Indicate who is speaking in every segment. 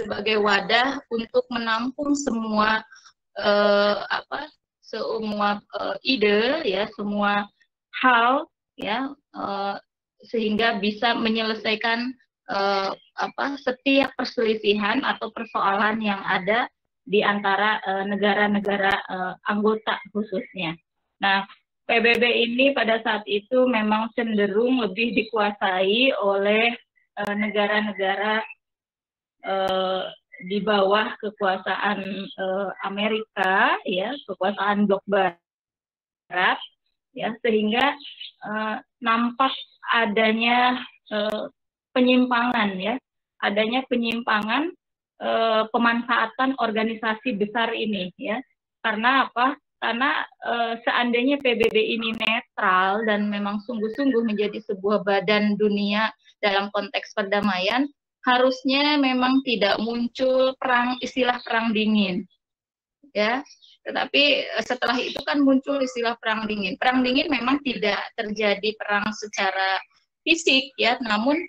Speaker 1: sebagai wadah untuk menampung semua ide ya, semua hal ya, sehingga bisa menyelesaikan setiap perselisihan atau persoalan yang ada di antara negara-negara anggota khususnya. Nah, PBB ini pada saat itu memang cenderung lebih dikuasai oleh negara-negara di bawah kekuasaan Amerika, ya, kekuasaan blok Barat, ya, sehingga nampak adanya penyimpangan, ya, adanya penyimpangan pemanfaatan organisasi besar ini, ya, karena apa? Karena seandainya PBB ini netral dan memang sungguh-sungguh menjadi sebuah badan dunia dalam konteks perdamaian, harusnya memang tidak muncul istilah perang dingin, ya. Tetapi setelah itu kan muncul istilah perang dingin. Perang dingin memang tidak terjadi perang secara fisik, ya, namun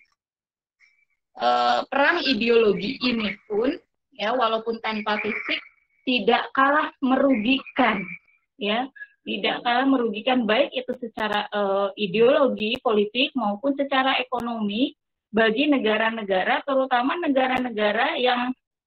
Speaker 1: perang ideologi ini pun, ya, walaupun tanpa fisik, tidak kalah merugikan, ya, tidak kalah merugikan, baik itu secara ideologi politik maupun secara ekonomi bagi negara-negara, terutama negara-negara yang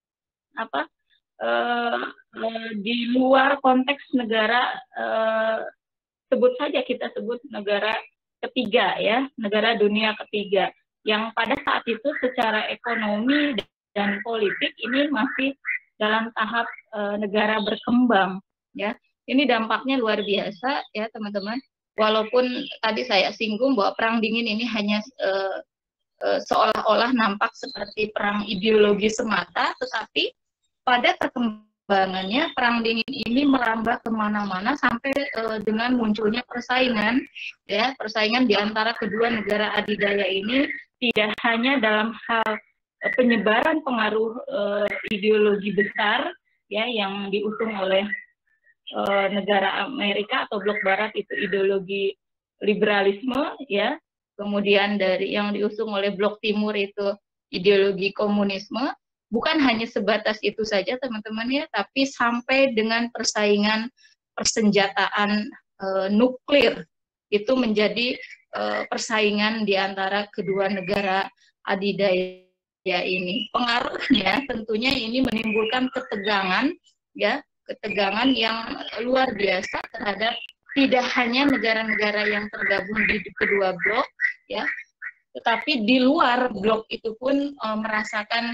Speaker 1: di luar konteks negara, sebut saja kita sebut negara ketiga, ya, negara dunia ketiga, yang pada saat itu secara ekonomi dan politik ini masih dalam tahap negara berkembang, ya. Ini dampaknya luar biasa, ya, teman-teman. Walaupun tadi saya singgung bahwa perang dingin ini hanya seolah-olah nampak seperti perang ideologi semata, tetapi pada perkembangannya perang dingin ini merambah kemana-mana sampai dengan munculnya persaingan, ya, persaingan di antara kedua negara adidaya ini tidak hanya dalam hal penyebaran pengaruh ideologi besar, ya, yang diusung oleh negara Amerika atau blok Barat, itu ideologi liberalisme, ya, kemudian dari yang diusung oleh blok Timur itu ideologi komunisme. Bukan hanya sebatas itu saja, teman-teman, ya, tapi sampai dengan persaingan persenjataan nuklir itu menjadi persaingan di antara kedua negara adidaya ini. Pengaruhnya tentunya ini menimbulkan ketegangan, ya, ketegangan yang luar biasa terhadap tidak hanya negara-negara yang tergabung di kedua blok, ya, tetapi di luar blok itu pun merasakan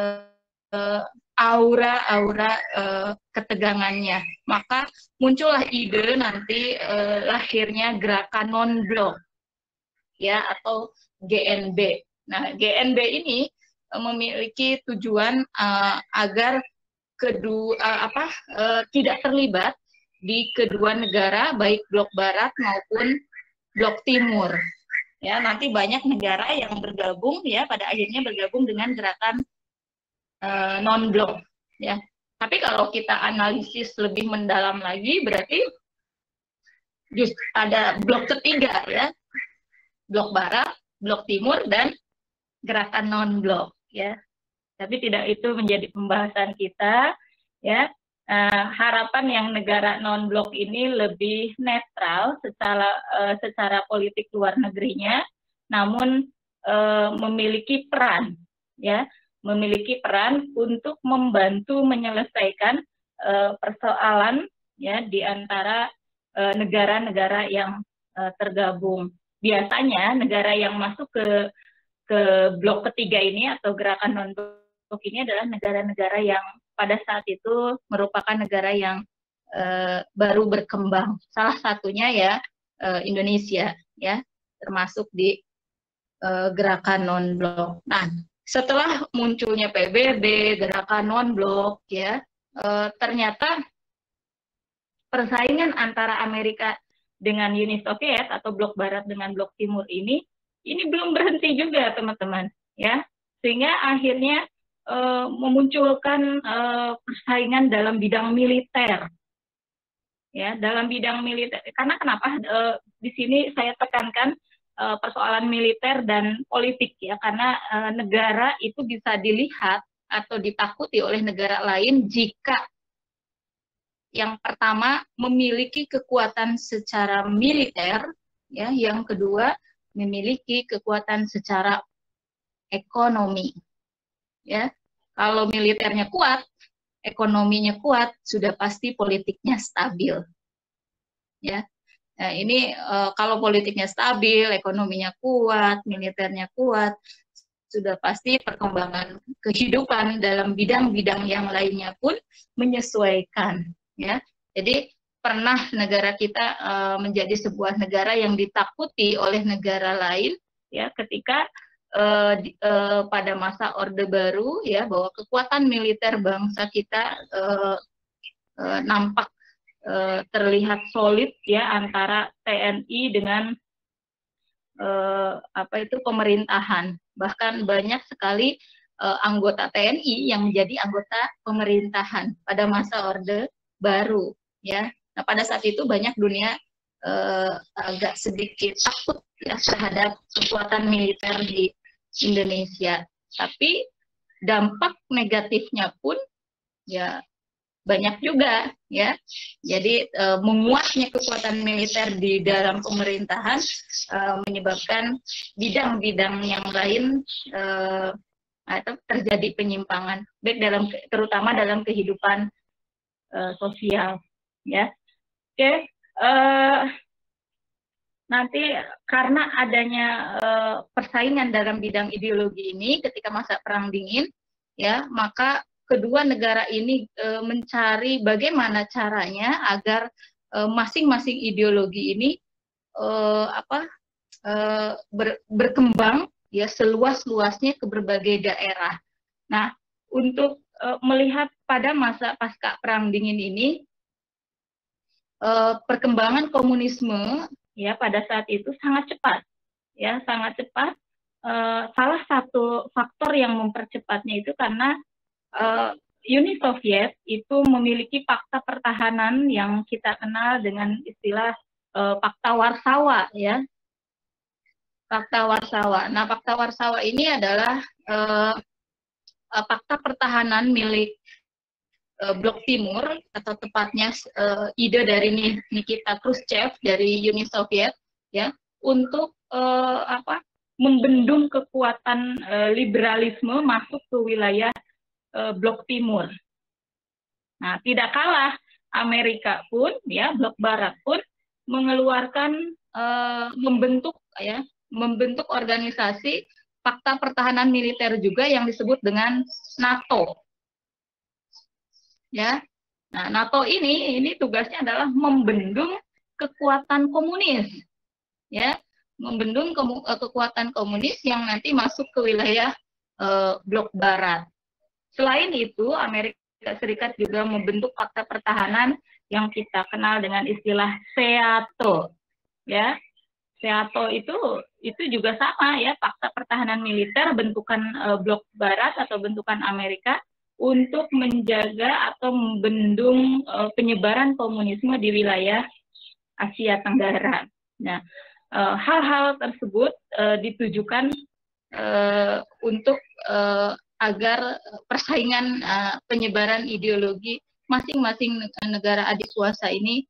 Speaker 1: aura-aura ketegangannya. Maka muncullah ide nanti lahirnya gerakan non-blok, ya, atau GNB. Nah, GNB ini memiliki tujuan agar tidak terlibat di kedua negara, baik blok Barat maupun blok Timur. Ya, nanti banyak negara yang bergabung, ya, pada akhirnya bergabung dengan gerakan non-blok, ya. Tapi kalau kita analisis lebih mendalam lagi, berarti justru ada blok ketiga, ya, blok Barat, blok Timur, dan gerakan non-blok, ya. Tapi tidak itu menjadi pembahasan kita, ya. Harapan yang negara non-blok ini lebih netral secara politik luar negerinya, namun memiliki peran, ya, memiliki peran untuk membantu menyelesaikan persoalan, ya, di antara negara-negara yang tergabung. Biasanya negara yang masuk ke blok ketiga ini atau gerakan non-blok ini adalah negara-negara yang pada saat itu merupakan negara yang baru berkembang. Salah satunya, ya, Indonesia, ya, termasuk di gerakan non-blok. Nah, setelah munculnya PBB, gerakan non-blok, ya, ternyata persaingan antara Amerika dengan Uni Soviet atau blok Barat dengan blok Timur ini belum berhenti juga, teman-teman, ya, sehingga akhirnya memunculkan persaingan dalam bidang militer, ya, dalam bidang militer. Karena kenapa di sini saya tekankan persoalan militer dan politik, ya, karena negara itu bisa dilihat atau ditakuti oleh negara lain jika yang pertama memiliki kekuatan secara militer, ya, yang kedua memiliki kekuatan secara ekonomi, ya. Kalau militernya kuat, ekonominya kuat, sudah pasti politiknya stabil, ya. Nah, ini kalau politiknya stabil, ekonominya kuat, militernya kuat, sudah pasti perkembangan kehidupan dalam bidang-bidang yang lainnya pun menyesuaikan, ya. Jadi pernah negara kita menjadi sebuah negara yang ditakuti oleh negara lain, ya, ketika pada masa Orde Baru, ya, bahwa kekuatan militer bangsa kita nampak terlihat solid, ya, antara TNI dengan pemerintahan. Bahkan banyak sekali anggota TNI yang menjadi anggota pemerintahan pada masa Orde Baru, ya. Nah, pada saat itu banyak dunia agak sedikit takut, ya, terhadap kekuatan militer di Indonesia. Tapi dampak negatifnya pun, ya, banyak juga, ya. Jadi menguatnya kekuatan militer di dalam pemerintahan menyebabkan bidang-bidang yang lain atau terjadi penyimpangan, baik terutama dalam kehidupan sosial, ya. Oke, nanti karena adanya persaingan dalam bidang ideologi ini ketika masa Perang Dingin, ya, maka kedua negara ini mencari bagaimana caranya agar masing-masing ideologi ini berkembang, ya, seluas-luasnya ke berbagai daerah. Nah, untuk melihat pada masa pasca Perang Dingin ini, perkembangan komunisme, ya, pada saat itu sangat cepat, ya, sangat cepat. Salah satu faktor yang mempercepatnya itu karena Uni Soviet itu memiliki fakta pertahanan yang kita kenal dengan istilah Fakta Warsawa, ya. Fakta Warsawa. Nah, Fakta Warsawa ini adalah fakta pertahanan milik Blok Timur, atau tepatnya ide dari Nikita Khrushchev dari Uni Soviet, ya, untuk membendung kekuatan liberalisme masuk ke wilayah Blok Timur. Nah, tidak kalah Amerika pun, ya, Blok Barat pun mengeluarkan membentuk organisasi fakta pertahanan militer juga yang disebut dengan NATO. Ya. Nah, NATO ini tugasnya adalah membendung kekuatan komunis. Ya, membendung kekuatan komunis yang nanti masuk ke wilayah Blok Barat. Selain itu, Amerika Serikat juga membentuk fakta pertahanan yang kita kenal dengan istilah SEATO, ya. SEATO itu juga sama, ya, fakta pertahanan militer bentukan Blok Barat atau bentukan Amerika untuk menjaga atau membendung penyebaran komunisme di wilayah Asia Tenggara. Nah, hal-hal tersebut ditujukan untuk agar persaingan penyebaran ideologi masing-masing negara adik kuasa ini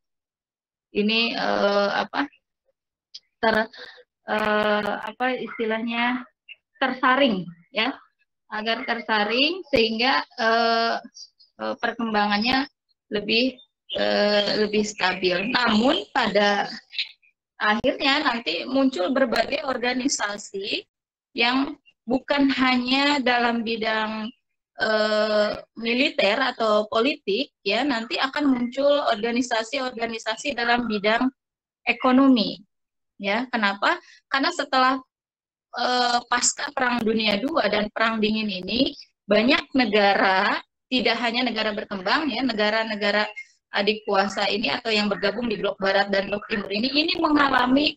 Speaker 1: istilahnya tersaring, ya, agar tersaring sehingga perkembangannya lebih stabil. Namun pada akhirnya nanti muncul berbagai organisasi yang bukan hanya dalam bidang militer atau politik, ya, nanti akan muncul organisasi-organisasi dalam bidang ekonomi, ya. Kenapa? Karena setelah pasca Perang Dunia II dan Perang Dingin ini, banyak negara, tidak hanya negara berkembang, ya, negara-negara adik kuasa ini atau yang bergabung di Blok Barat dan Blok Timur ini mengalami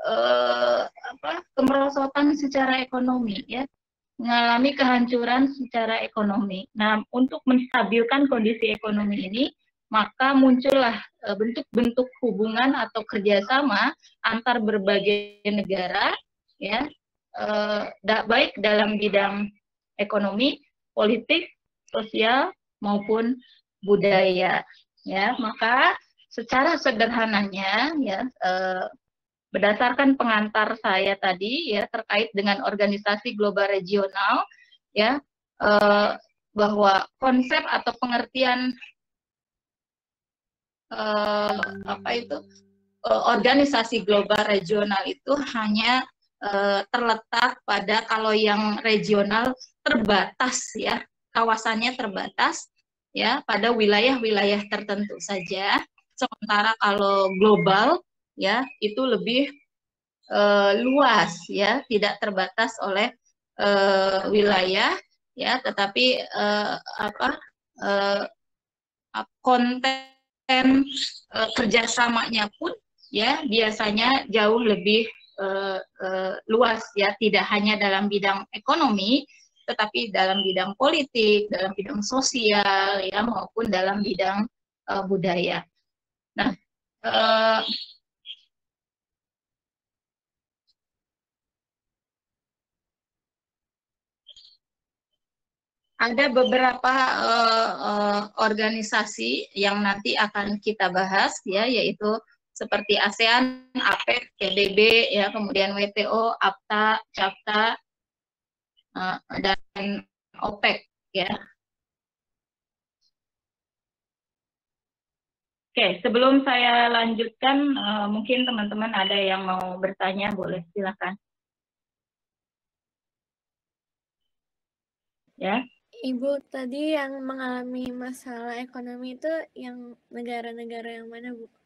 Speaker 1: kemerosotan secara ekonomi, ya, mengalami kehancuran secara ekonomi. Nah, untuk menstabilkan kondisi ekonomi ini, maka muncullah bentuk-bentuk hubungan atau kerjasama antar berbagai negara, ya, baik dalam bidang ekonomi, politik, sosial maupun budaya. Ya, maka secara sederhananya ya berdasarkan pengantar saya tadi ya terkait dengan organisasi global regional ya bahwa konsep atau pengertian organisasi global regional itu hanya terletak pada kalau yang regional terbatas ya, kawasannya terbatas ya pada wilayah-wilayah tertentu saja. Sementara kalau global ya itu lebih luas ya, tidak terbatas oleh wilayah ya, tetapi konten kerjasamanya pun ya biasanya jauh lebih luas ya, tidak hanya dalam bidang ekonomi, tetapi dalam bidang politik, dalam bidang sosial ya maupun dalam bidang budaya. Nah, ada beberapa organisasi yang nanti akan kita bahas ya, yaitu seperti ASEAN, APEC, PBB ya, kemudian WTO, APTA, CAPTA, dan OPEC ya. Oke, sebelum saya lanjutkan, mungkin teman-teman ada yang mau bertanya, boleh silakan. Ya.
Speaker 2: Ibu, tadi yang mengalami masalah ekonomi itu yang negara-negara yang mana, Bu?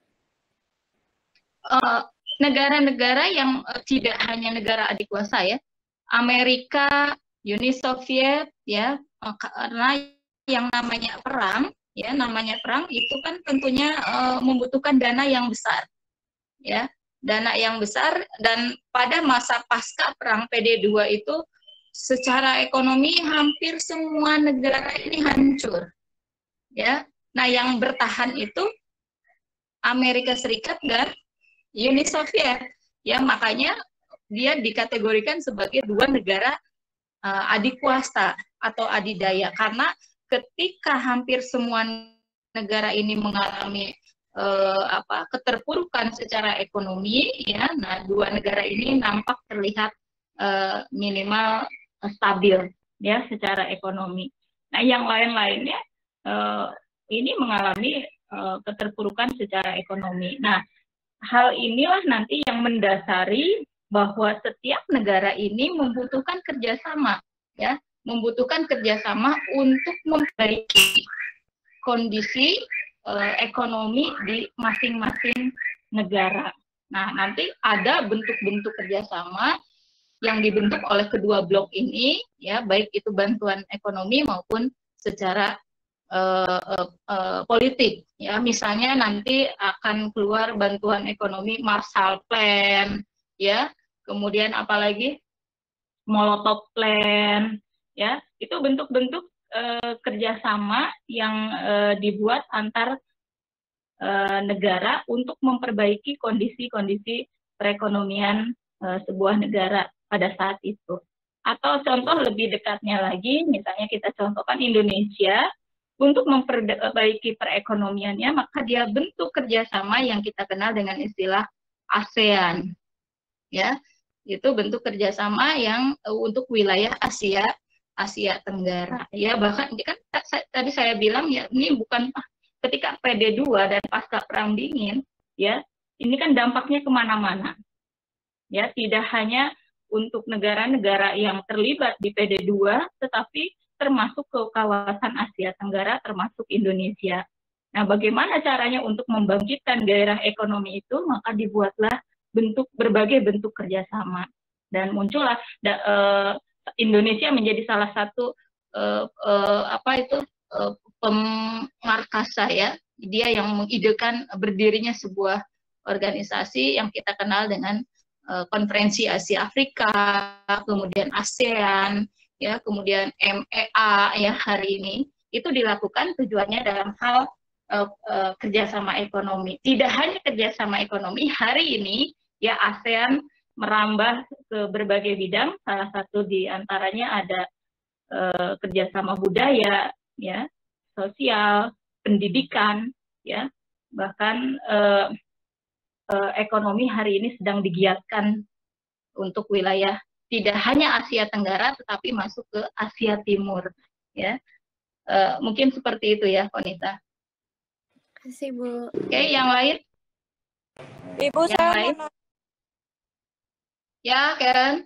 Speaker 1: Negara-negara yang tidak hanya negara adik kuasa ya, Amerika, Uni Soviet ya, karena yang namanya perang ya, namanya perang itu kan tentunya membutuhkan dana yang besar ya, dana yang besar, dan pada masa pasca perang PD2 itu secara ekonomi hampir semua negara ini hancur ya. Nah, yang bertahan itu Amerika Serikat dan Uni Soviet ya, makanya dia dikategorikan sebagai dua negara adik kuasa atau adidaya, karena ketika hampir semua negara ini mengalami keterpurukan secara ekonomi ya, nah dua negara ini nampak terlihat minimal stabil ya secara ekonomi. Nah, yang lain-lainnya ini mengalami keterpurukan secara ekonomi. Nah, hal inilah nanti yang mendasari bahwa setiap negara ini membutuhkan kerjasama, ya, membutuhkan kerjasama untuk memperbaiki kondisi ekonomi di masing-masing negara. Nah, nanti ada bentuk-bentuk kerjasama yang dibentuk oleh kedua blok ini, ya, baik itu bantuan ekonomi maupun secara politik, ya, misalnya nanti akan keluar bantuan ekonomi Marshall Plan, ya, kemudian apalagi Molotov Plan, ya, itu bentuk-bentuk kerjasama yang dibuat antar negara untuk memperbaiki kondisi-kondisi perekonomian sebuah negara pada saat itu. Atau contoh lebih dekatnya lagi, misalnya kita contohkan Indonesia, untuk memperbaiki perekonomiannya, maka dia bentuk kerjasama yang kita kenal dengan istilah ASEAN. Ya, itu bentuk kerjasama yang untuk wilayah Asia Tenggara. Ya, bahkan kan tadi saya bilang ya, ini bukan ketika PD2 dan pasca Perang Dingin, ya, ini kan dampaknya kemana-mana. Ya, tidak hanya untuk negara-negara yang terlibat di PD2, tetapi termasuk ke kawasan Asia Tenggara, termasuk Indonesia. Nah, bagaimana caranya untuk membangkitkan gairah ekonomi itu? Maka dibuatlah berbagai bentuk kerjasama, dan muncullah Indonesia menjadi salah satu pemarkasa, ya, dia yang mengidekan berdirinya sebuah organisasi yang kita kenal dengan Konferensi Asia Afrika, kemudian ASEAN, ya, kemudian MEA ya hari ini, itu dilakukan tujuannya dalam hal kerjasama ekonomi. Tidak hanya kerjasama ekonomi, hari ini ya ASEAN merambah ke berbagai bidang, salah satu diantaranya ada kerjasama budaya, ya, sosial, pendidikan, ya, bahkan ekonomi hari ini sedang digiatkan untuk wilayah tidak hanya Asia Tenggara, tetapi masuk ke Asia Timur, ya. Mungkin seperti itu ya, Konita.
Speaker 2: Terima kasih, Bu.
Speaker 1: Oke, yang lain?
Speaker 3: Ibu,
Speaker 1: Yang
Speaker 3: saya
Speaker 1: lain?
Speaker 3: mau nanya,
Speaker 1: Ya, Karen.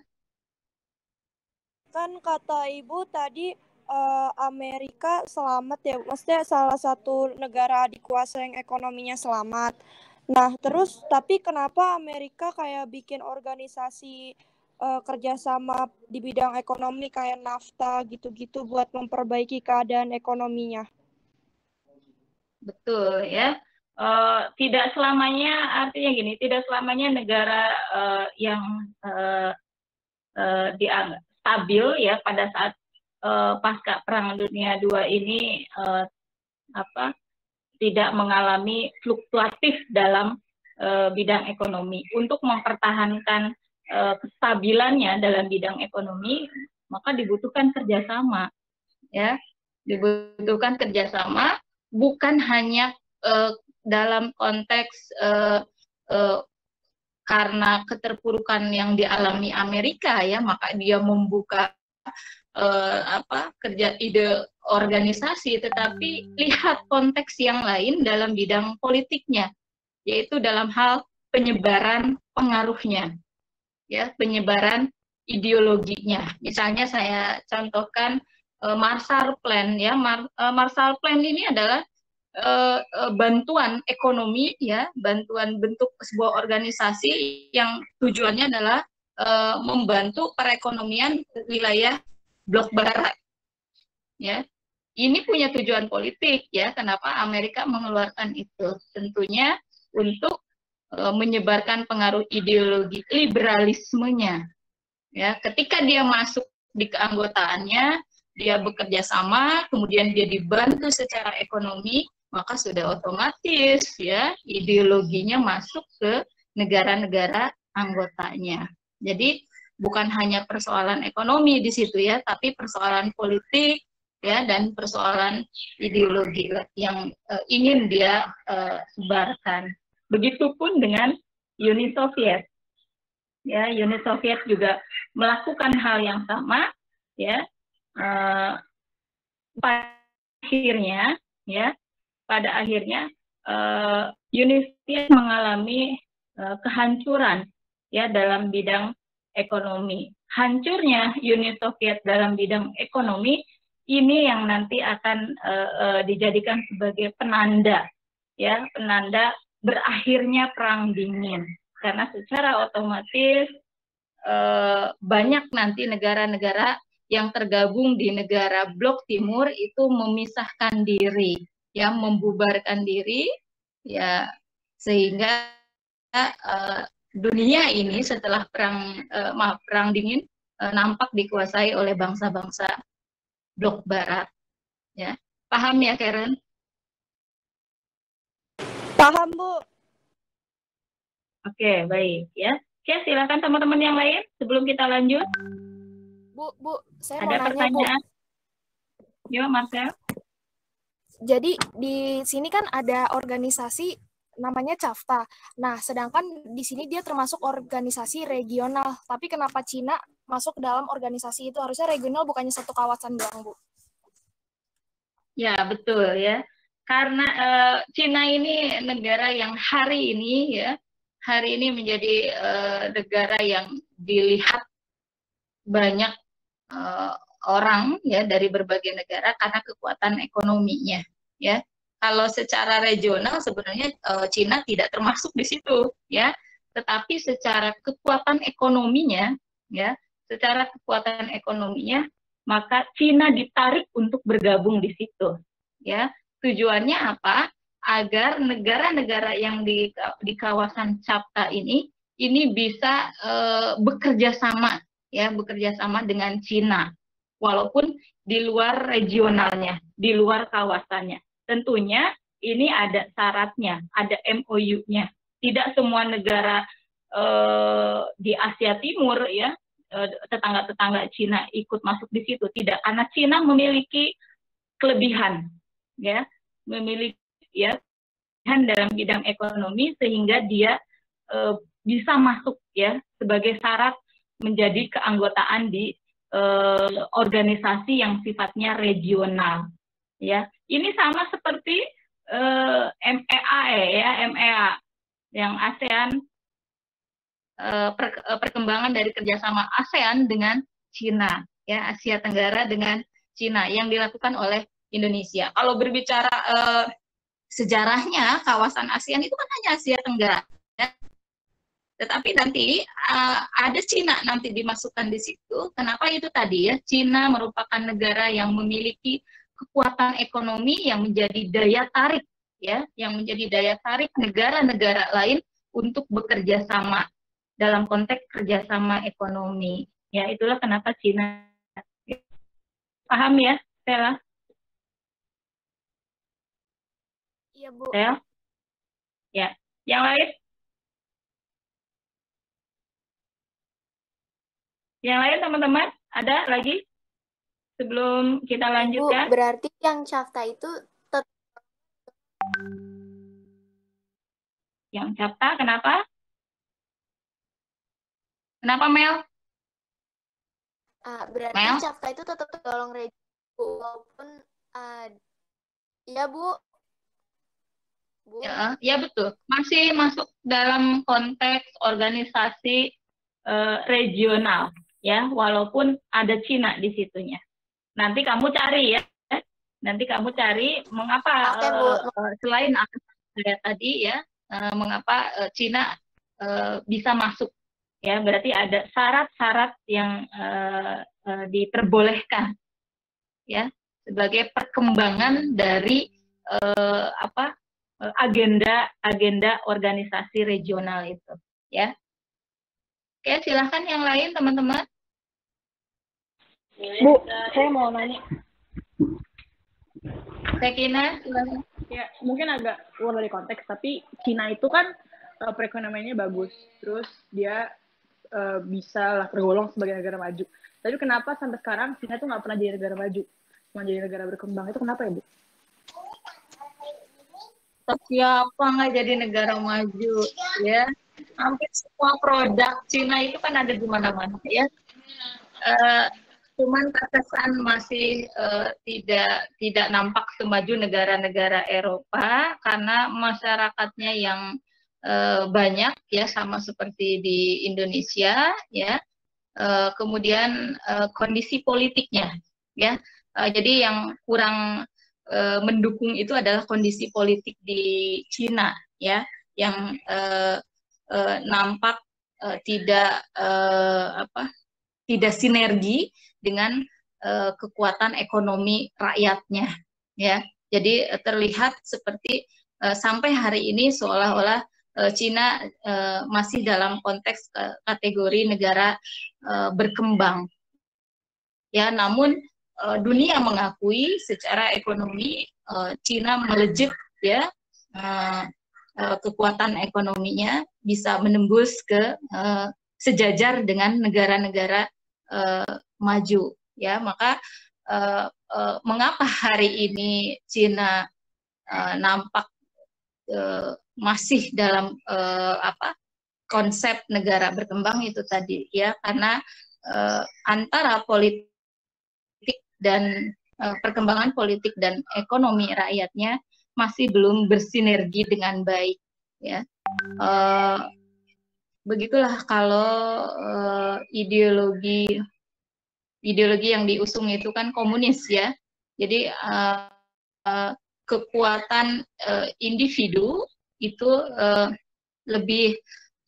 Speaker 3: kan kata Ibu tadi Amerika selamat ya, maksudnya salah satu negara adikuasa yang ekonominya selamat. Nah, terus tapi kenapa Amerika kayak bikin organisasi kerjasama di bidang ekonomi kayak NAFTA gitu-gitu buat memperbaiki keadaan ekonominya?
Speaker 1: Betul ya. Tidak selamanya, artinya gini, tidak selamanya negara yang dianggap stabil ya pada saat pasca Perang Dunia II ini tidak mengalami fluktuatif dalam bidang ekonomi. Untuk mempertahankan kestabilannya dalam bidang ekonomi, maka dibutuhkan kerjasama, ya, dibutuhkan kerjasama, bukan hanya dalam konteks karena keterpurukan yang dialami Amerika, ya, maka dia membuka kerja ide organisasi, tetapi lihat konteks yang lain dalam bidang politiknya, yaitu dalam hal penyebaran pengaruhnya, ya, penyebaran ideologinya. Misalnya saya contohkan Marshall Plan, ya. Marshall Plan ini adalah bantuan ekonomi, ya, bantuan bentuk sebuah organisasi yang tujuannya adalah membantu perekonomian wilayah blok barat, ya. Ini punya tujuan politik, ya. Kenapa Amerika mengeluarkan itu? Tentunya untuk menyebarkan pengaruh ideologi liberalismenya, ya. Ketika dia masuk di keanggotaannya, dia bekerja sama, kemudian dia dibantu secara ekonomi, maka sudah otomatis, ya, ideologinya masuk ke negara-negara anggotanya. Jadi bukan hanya persoalan ekonomi di situ, ya, tapi persoalan politik, ya, dan persoalan ideologi yang ingin dia sebarkan. Begitupun dengan Uni Soviet, ya. Uni Soviet juga melakukan hal yang sama, ya. Pada akhirnya Uni Soviet mengalami kehancuran, ya, dalam bidang ekonomi. Hancurnya Uni Soviet dalam bidang ekonomi ini yang nanti akan dijadikan sebagai penanda, ya, penanda berakhirnya Perang Dingin, karena secara otomatis banyak nanti negara-negara yang tergabung di negara blok timur itu memisahkan diri, ya, membubarkan diri, ya, sehingga dunia ini setelah perang dingin nampak dikuasai oleh bangsa-bangsa blok barat, ya. Paham ya, Karen?
Speaker 3: Paham, Bu.
Speaker 1: Oke, baik, ya. Oke, silakan teman-teman yang lain sebelum kita lanjut.
Speaker 4: Bu, saya
Speaker 1: Ada
Speaker 4: mau nanya,
Speaker 1: pertanyaan?
Speaker 4: Bu.
Speaker 1: Yo, Marcel.
Speaker 4: Jadi di sini kan ada organisasi namanya CAFTA. Nah, sedangkan di sini dia termasuk organisasi regional. Tapi kenapa Cina masuk ke dalam organisasi itu? Harusnya regional, bukannya satu kawasan doang, Bu.
Speaker 1: Ya, betul, ya. Karena Cina ini negara yang hari ini menjadi negara yang dilihat banyak orang, ya, dari berbagai negara karena kekuatan ekonominya, ya. Kalau secara regional sebenarnya Cina tidak termasuk di situ, ya. Tetapi secara kekuatan ekonominya, ya, maka Cina ditarik untuk bergabung di situ, ya. Tujuannya apa? Agar negara-negara yang di kawasan CAFTA ini bisa bekerja sama, ya, bekerja sama dengan Cina, walaupun di luar regionalnya, di luar kawasannya. Tentunya ini ada syaratnya, ada MOU-nya. Tidak semua negara di Asia Timur, ya, tetangga-tetangga Cina ikut masuk di situ. Tidak, karena Cina memiliki kelebihan, ya, memiliki ya dalam bidang ekonomi sehingga dia bisa masuk ya sebagai syarat menjadi keanggotaan di organisasi yang sifatnya regional. Ya, ini sama seperti MEA ya, MEA yang ASEAN, perkembangan dari kerjasama ASEAN dengan Cina, ya, Asia Tenggara dengan Cina yang dilakukan oleh Indonesia. Kalau berbicara sejarahnya, kawasan ASEAN itu kan hanya Asia Tenggara, ya. Tetapi nanti ada Cina nanti dimasukkan di situ. Kenapa itu tadi ya? Cina merupakan negara yang memiliki kekuatan ekonomi yang menjadi daya tarik, ya, yang menjadi daya tarik negara-negara lain untuk bekerja sama dalam konteks kerjasama ekonomi. Ya, itulah kenapa Cina. Paham ya, Stella?
Speaker 4: Iya, Bu.
Speaker 1: Stella? Ya. Yang lain? Yang lain, teman-teman? Ada lagi? Sebelum kita lanjutkan.
Speaker 2: Bu, berarti yang CAFTA itu
Speaker 1: Yang CAFTA, kenapa? Kenapa, Mel?
Speaker 2: berarti
Speaker 1: Mel?
Speaker 2: CAFTA itu tetap tergolong regional, Bu, walaupun iya, Bu. Bu.
Speaker 1: Ya, betul. Masih masuk dalam konteks organisasi regional, ya, walaupun ada Cina di situnya. Nanti kamu cari ya. Nanti kamu cari mengapa selain saya tadi ya, mengapa Cina bisa masuk, ya, berarti ada syarat-syarat yang diperbolehkan, ya, sebagai perkembangan dari agenda organisasi regional itu, ya. Oke, silahkan yang lain, teman-teman.
Speaker 5: Bu, saya mau nanya.
Speaker 1: Sekina, silahkan.
Speaker 5: Ya, mungkin agak keluar dari konteks, tapi Cina itu kan perekonomiannya bagus, terus dia bisa lah tergolong sebagai negara maju. Tapi kenapa sampai sekarang Cina itu nggak pernah jadi negara maju, cuma jadi negara berkembang? Itu kenapa ya, Bu?
Speaker 1: Siapa nggak jadi negara maju, ya? Hampir semua produk Cina itu kan ada di mana-mana, ya. Cuman terkesan masih tidak nampak semaju negara-negara Eropa karena masyarakatnya yang banyak, ya, sama seperti di Indonesia, ya. Kemudian kondisi politiknya, ya. Jadi yang kurang mendukung itu adalah kondisi politik di Cina, ya, yang nampak tidak sinergi dengan kekuatan ekonomi rakyatnya, ya. Jadi terlihat seperti sampai hari ini seolah-olah Cina masih dalam konteks kategori negara berkembang, ya. Namun dunia mengakui secara ekonomi Cina melejit, ya. Kekuatan ekonominya bisa menembus ke sejajar dengan negara-negara maju, ya. Maka mengapa hari ini Cina nampak masih dalam konsep negara berkembang itu tadi, ya, karena antara politik dan perkembangan politik dan ekonomi rakyatnya masih belum bersinergi dengan baik, ya. Begitulah kalau ideologi yang diusung itu kan komunis, ya. Jadi kekuatan individu itu lebih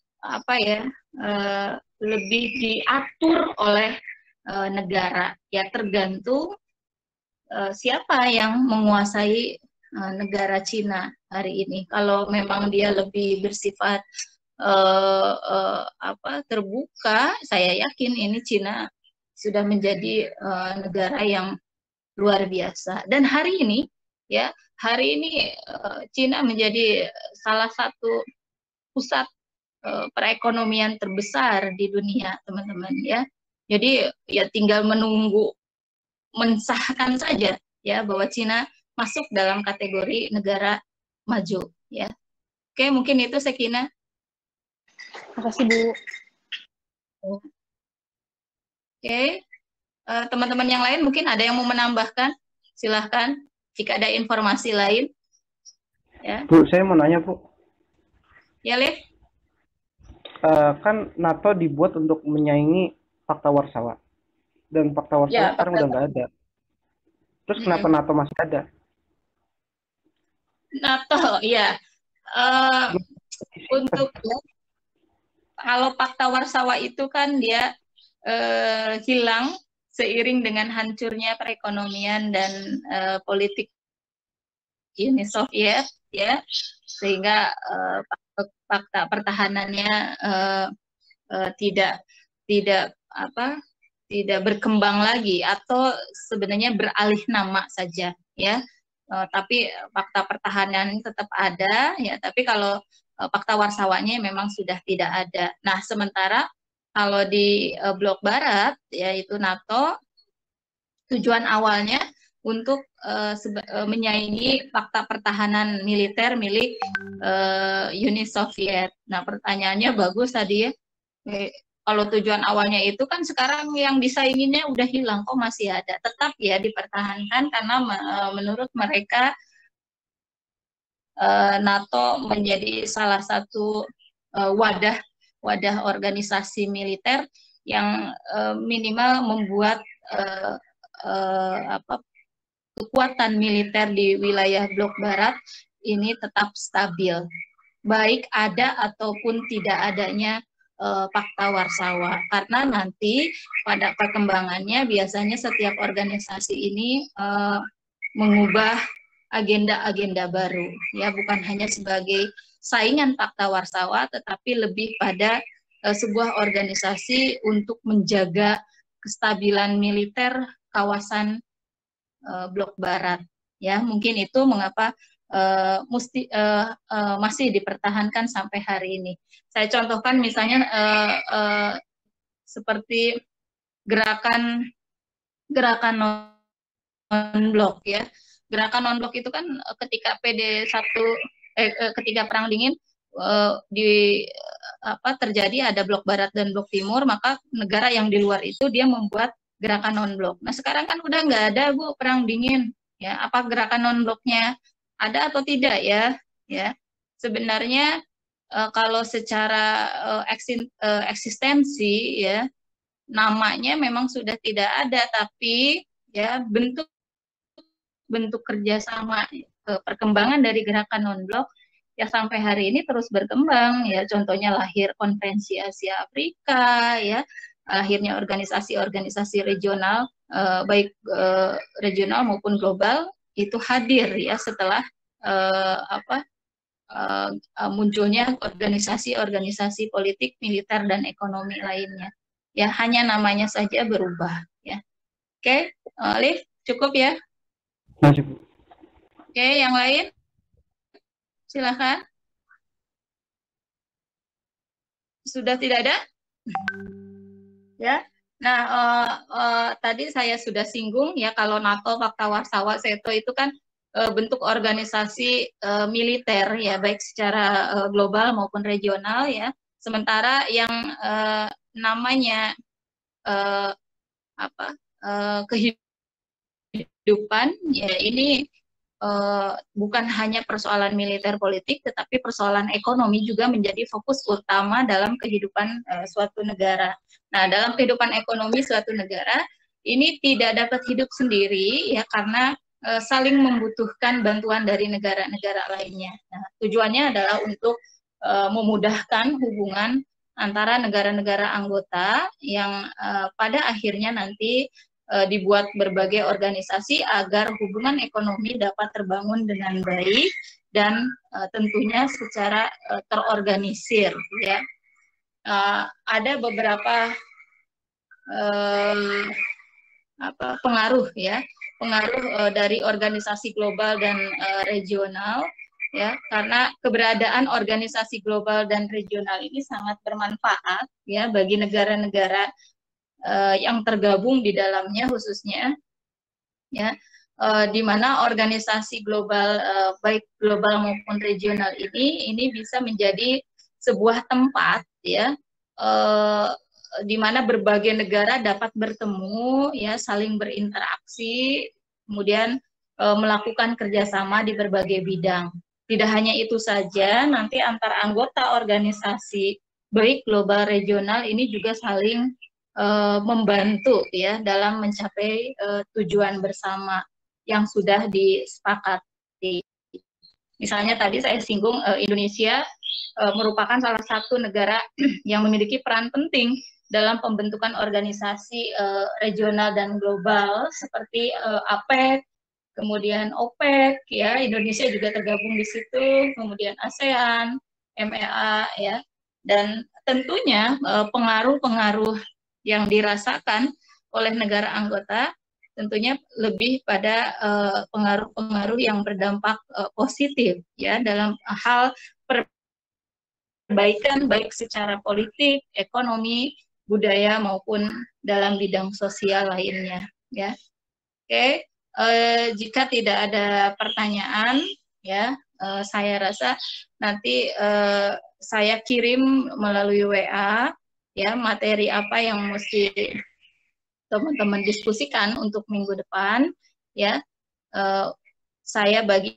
Speaker 1: lebih diatur oleh negara, ya, tergantung siapa yang menguasai negara Cina hari ini. Kalau memang dia lebih bersifat terbuka, saya yakin ini Cina sudah menjadi negara yang luar biasa. Dan hari ini, ya, Cina menjadi salah satu pusat perekonomian terbesar di dunia, teman-teman, ya. Jadi ya tinggal menunggu mensahkan saja ya bahwa Cina masuk dalam kategori negara maju ya. Oke, mungkin itu Sekina.
Speaker 5: Makasih Bu.
Speaker 1: Oke, teman-teman yang lain mungkin ada yang mau menambahkan, silahkan jika ada informasi lain. Ya,
Speaker 6: Bu, saya mau nanya Bu.
Speaker 1: ya Liv.
Speaker 6: Kan NATO dibuat untuk menyaingi Fakta Warsawa, dan Fakta Warsawa
Speaker 1: Ya,
Speaker 6: sekarang udah nggak ada. Terus kenapa NATO masih ada?
Speaker 1: NATO, ya. Untuk ya, kalau Fakta Warsawa itu kan dia hilang seiring dengan hancurnya perekonomian dan politik Uni Soviet, ya, sehingga fakta pertahanannya tidak berkembang lagi atau sebenarnya beralih nama saja, ya. Tapi fakta pertahanan tetap ada, ya. Tapi kalau Fakta Warsawanya memang sudah tidak ada. Nah, sementara kalau di blok barat, yaitu NATO, tujuan awalnya untuk menyaingi fakta pertahanan militer milik Uni Soviet. Nah, pertanyaannya bagus tadi ya. Kalau tujuan awalnya itu kan sekarang yang disainginya udah hilang, kok masih ada. Tetap ya dipertahankan karena menurut mereka NATO menjadi salah satu wadah organisasi militer yang minimal membuat kekuatan militer di wilayah blok barat ini tetap stabil, baik ada ataupun tidak adanya Fakta Warsawa, karena nanti pada perkembangannya biasanya setiap organisasi ini mengubah agenda-agenda baru, ya, bukan hanya sebagai saingan Fakta Warsawa, tetapi lebih pada sebuah organisasi untuk menjaga kestabilan militer kawasan blok barat, ya. Mungkin itu mengapa masih dipertahankan sampai hari ini. Saya contohkan misalnya seperti gerakan non-blok, ya. Gerakan non-blok itu kan ketika ketika Perang Dingin terjadi ada blok barat dan blok timur, maka negara yang di luar itu dia membuat gerakan non-blok. Nah, sekarang kan udah nggak ada Bu Perang Dingin, ya. Apa gerakan non-bloknya ada atau tidak, ya? Ya, sebenarnya kalau secara eksistensi, ya, namanya memang sudah tidak ada, tapi ya bentuk kerjasama perkembangan dari gerakan non-blok ya sampai hari ini terus berkembang, ya. Contohnya lahir Konferensi Asia Afrika, ya, lahirnya organisasi-organisasi regional, baik regional maupun global itu hadir, ya, setelah munculnya organisasi-organisasi politik, militer, dan ekonomi lainnya. Ya, hanya namanya saja berubah, ya. Oke, Liv, cukup ya?
Speaker 6: Cukup.
Speaker 1: Oke, yang lain? Silakan. Sudah tidak ada? Ya. Nah, tadi saya sudah singgung, ya, kalau NATO, Fakta Warsawa, SETO itu kan bentuk organisasi militer, ya, baik secara global maupun regional, ya. Sementara yang namanya kehidupan, ya, ini bukan hanya persoalan militer politik, tetapi persoalan ekonomi juga menjadi fokus utama dalam kehidupan suatu negara. Nah, dalam kehidupan ekonomi suatu negara ini tidak dapat hidup sendiri, ya, karena saling membutuhkan bantuan dari negara-negara lainnya. Nah, tujuannya adalah untuk memudahkan hubungan antara negara-negara anggota yang pada akhirnya nanti dibuat berbagai organisasi agar hubungan ekonomi dapat terbangun dengan baik dan tentunya secara terorganisir, ya. Ada beberapa pengaruh, ya, dari organisasi global dan regional, ya, karena keberadaan organisasi global dan regional ini sangat bermanfaat, ya, bagi negara-negara yang tergabung di dalamnya khususnya, ya, di mana organisasi global, baik global maupun regional ini bisa menjadi sebuah tempat, ya, di mana berbagai negara dapat bertemu, ya, saling berinteraksi, kemudian melakukan kerjasama di berbagai bidang. Tidak hanya itu saja, nanti antar anggota organisasi baik global regional ini juga saling membantu, ya, dalam mencapai tujuan bersama yang sudah disepakati. Misalnya tadi saya singgung Indonesia merupakan salah satu negara yang memiliki peran penting dalam pembentukan organisasi regional dan global seperti APEC, kemudian OPEC, ya, Indonesia juga tergabung di situ, kemudian ASEAN, MEA, ya, dan tentunya pengaruh-pengaruh yang dirasakan oleh negara anggota tentunya lebih pada pengaruh-pengaruh yang berdampak positif, ya, dalam hal perbaikan baik secara politik, ekonomi, budaya maupun dalam bidang sosial lainnya, ya. Oke, jika tidak ada pertanyaan, ya, saya rasa nanti saya kirim melalui WA, ya, materi apa yang mesti teman-teman diskusikan untuk minggu depan, ya. Saya bagi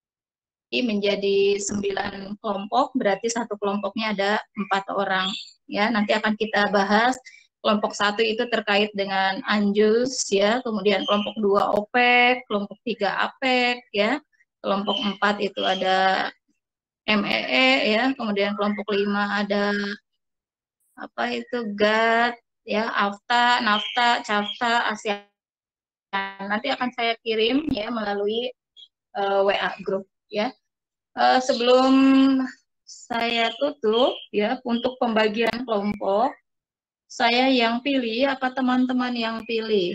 Speaker 1: menjadi 9 kelompok, berarti satu kelompoknya ada 4 orang, ya. Nanti akan kita bahas. Kelompok 1 itu terkait dengan ANJUS, ya, kemudian kelompok 2 OPEC, kelompok 3 APEC, ya, kelompok 4 itu ada MEE, ya, kemudian kelompok 5 ada apa itu GATT, ya, AFTA, NAFTA, CAFTA, ASEAN. Nanti akan saya kirim, ya, melalui WA group, ya. Sebelum saya tutup, ya, untuk pembagian kelompok, saya yang pilih apa teman-teman yang pilih?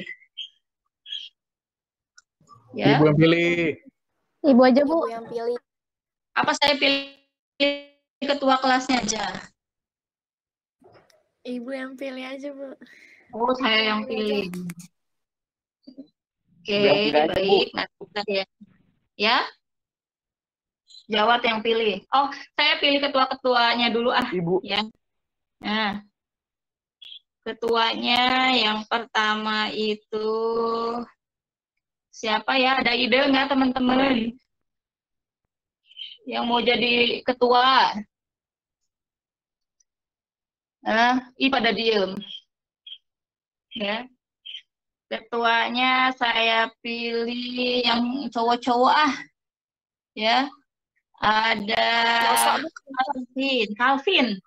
Speaker 1: Ya.
Speaker 7: Ibu yang pilih.
Speaker 4: Ibu aja, Bu.
Speaker 3: Ibu yang pilih.
Speaker 1: Apa saya pilih ketua kelasnya aja?
Speaker 2: Ibu yang pilih aja, Bu.
Speaker 1: Oh, saya yang pilih. Oke,
Speaker 6: Yang pilih aja, Bu.
Speaker 1: baik. Nah, ya. Ya? Jawab yang pilih. Oh, saya pilih ketua-ketuanya dulu ah.
Speaker 6: Ibu.
Speaker 1: Ya. Nah, ketuanya yang pertama itu siapa ya? Ada ide nggak teman-teman? Yang mau jadi ketua? Pada diem. Ya. Ketuanya saya pilih yang cowok-cowok ah. Ya. Ada Calvin.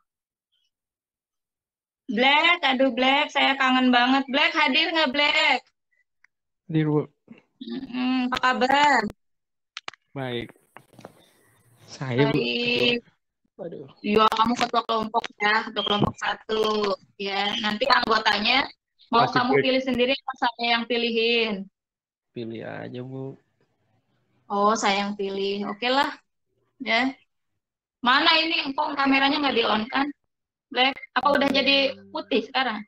Speaker 1: Black, aduh Black, saya kangen banget. Black hadir nggak Black?
Speaker 7: Hadir, Bu.
Speaker 1: Apa kabar?
Speaker 7: Baik. Saya, Bu.
Speaker 1: Baik.
Speaker 7: Aduh.
Speaker 1: Ya, kamu ketua kelompok ya, ketua kelompok 1. Ya, nanti anggotanya mau
Speaker 7: Masih
Speaker 1: kamu
Speaker 7: pilih.
Speaker 1: pilih sendiri atau saya yang pilihin?
Speaker 7: Pilih aja, Bu.
Speaker 1: Oh, saya yang pilih. Oke lah. Ya. Mana ini kok kameranya nggak di-on kan? Black, apa udah jadi putih sekarang?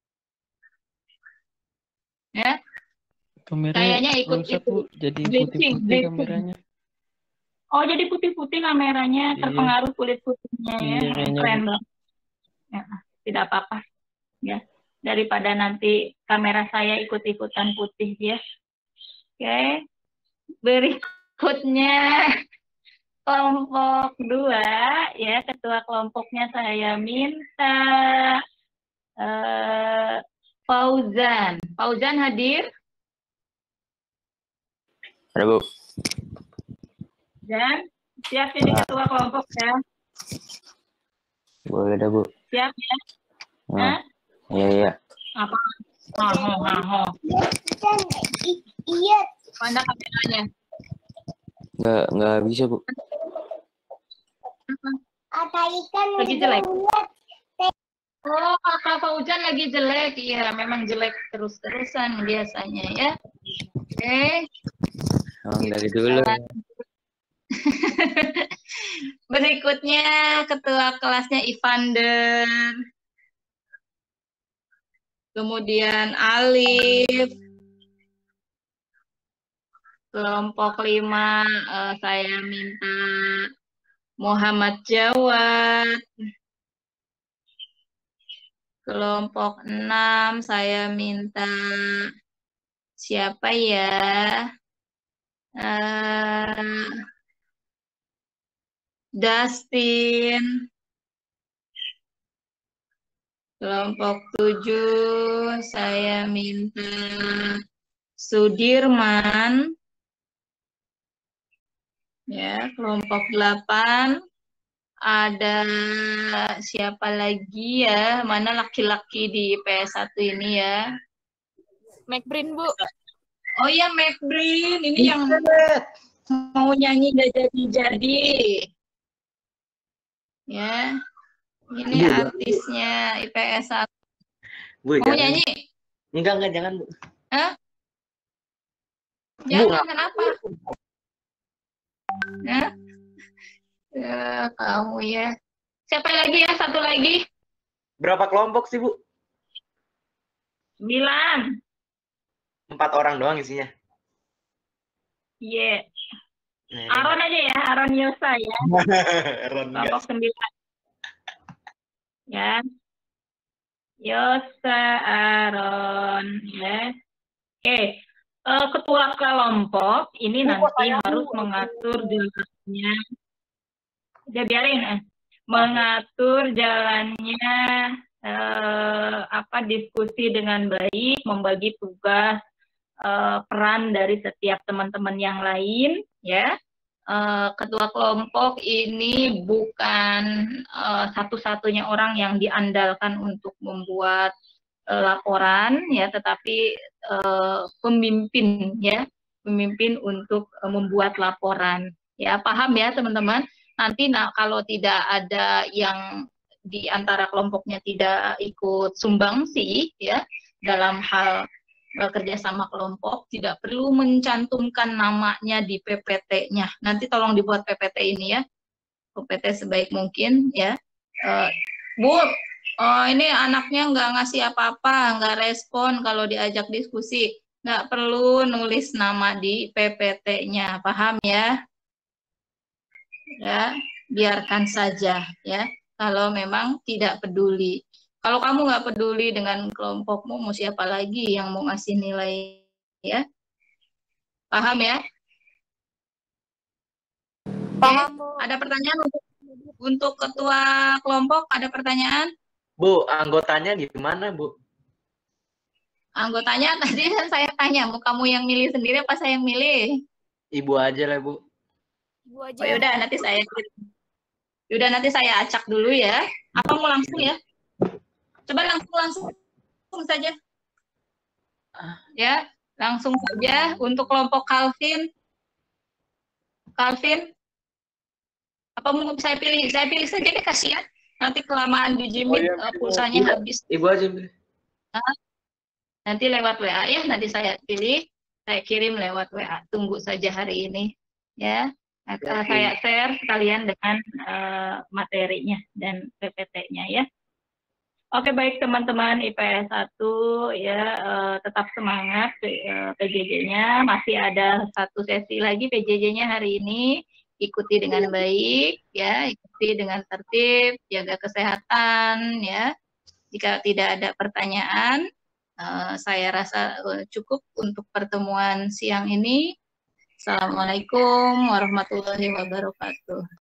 Speaker 1: Ya.
Speaker 7: Kameranya
Speaker 1: Kayaknya ikut
Speaker 7: rusak,
Speaker 1: itu.
Speaker 7: Bu. Jadi
Speaker 1: Bleaching,
Speaker 7: putih-putih
Speaker 1: bleaching.
Speaker 7: kameranya.
Speaker 1: Oh, jadi putih-putih kameranya,
Speaker 7: Iya.
Speaker 1: terpengaruh kulit putihnya ya.
Speaker 7: Iya, kayaknya,
Speaker 1: Keren
Speaker 7: Bu.
Speaker 1: banget. Ya, tidak apa-apa. Ya. Daripada nanti kamera saya ikut-ikutan putih ya. Oke. Berikutnya kelompok 2 ya, ketua kelompoknya saya minta Fauzan. Fauzan hadir?
Speaker 8: Ada, Bu.
Speaker 1: Dan siap jadi ketua kelompok ya?
Speaker 8: Boleh dah, Bu.
Speaker 1: Siap ya?
Speaker 8: Nah, iya.
Speaker 1: Apa?
Speaker 3: Iya.
Speaker 1: Mana kameranya?
Speaker 8: Nggak bisa, Bu.
Speaker 3: Ada ikan
Speaker 1: Lagi jelek. Oh, Kak Fauzan lagi jelek. Iya, memang jelek terus-terusan biasanya ya. Oke.
Speaker 8: Emang dari dulu.
Speaker 1: Berikutnya ketua kelasnya Ivander. kemudian Alif. Kelompok 5 saya minta Muhammad Jawad. Kelompok 6 saya minta siapa ya? Dustin. Kelompok 7 saya minta Sudirman. Ya, kelompok 8 ada siapa lagi ya? Mana laki-laki di PS1 ini ya?
Speaker 4: McBrin, Bu.
Speaker 1: Oh iya, McBrin. Ini yang mau nyanyi gak jadi-jadi. Ya, ini artisnya IPS 1.
Speaker 9: Bu,
Speaker 1: mau
Speaker 9: jangan.
Speaker 1: nyanyi?
Speaker 9: Enggak, jangan, Bu.
Speaker 1: Hah?
Speaker 9: Bu,
Speaker 1: Jangan, kenapa? Hah? Ya, kamu ya. Siapa lagi ya? Satu lagi.
Speaker 9: Berapa kelompok sih, Bu?
Speaker 1: 9.
Speaker 9: 4 orang doang isinya.
Speaker 1: Iya.
Speaker 9: Nah,
Speaker 1: Aaron aja ya, Aaron Yosa ya. Kelompok 9. Ya. Yosa, Aaron, ya. Oke. Ketua kelompok ini nanti harus mengatur jalannya. Udah biarin, mengatur jalannya diskusi dengan baik, membagi tugas, peran dari setiap teman-teman yang lain, ya. Ketua kelompok ini bukan satu-satunya orang yang diandalkan untuk membuat laporan, ya, tetapi pemimpin, ya, pemimpin untuk membuat laporan, ya. Paham ya teman-teman? Nanti kalau tidak ada yang di antara kelompoknya tidak ikut sumbangsi, ya, dalam hal kerjasama kelompok, tidak perlu mencantumkan namanya di PPT-nya. Nanti tolong dibuat PPT ini ya, PPT sebaik mungkin ya. Bu, ini anaknya nggak ngasih apa-apa, nggak respon kalau diajak diskusi. Nggak perlu nulis nama di PPT-nya, paham ya? Ya, biarkan saja ya. Kalau memang tidak peduli. Kalau kamu nggak peduli dengan kelompokmu, mau siapa lagi yang mau ngasih nilai, ya? Paham ya?
Speaker 3: Paham, Bu.
Speaker 1: Ada pertanyaan untuk ketua kelompok? Ada pertanyaan?
Speaker 9: Bu, anggotanya gimana, Bu?
Speaker 1: Anggotanya tadi kan saya tanya, mau kamu yang milih sendiri apa saya yang milih?
Speaker 9: Ibu aja lah, Bu.
Speaker 4: Ibu aja.
Speaker 1: Oh, yaudah, nanti saya acak dulu ya. Apa mau langsung ya? Coba langsung saja. Ya, langsung saja untuk kelompok Calvin. Apa mau saya pilih? Saya pilih saja deh, kasihan. Nanti kelamaan di Jimit, pulsanya habis.
Speaker 9: Ibu aja pilih.
Speaker 1: Nanti lewat WA ya, nanti saya pilih, saya kirim lewat WA. Tunggu saja hari ini, ya. Saya share sekalian dengan materinya dan PPT-nya ya. Oke, baik teman-teman IPS 1 ya, tetap semangat PJJ-nya. Masih ada satu sesi lagi PJJ-nya hari ini. Ikuti dengan baik ya, ikuti dengan tertib, jaga kesehatan ya. Jika tidak ada pertanyaan, saya rasa cukup untuk pertemuan siang ini. Assalamualaikum warahmatullahi wabarakatuh.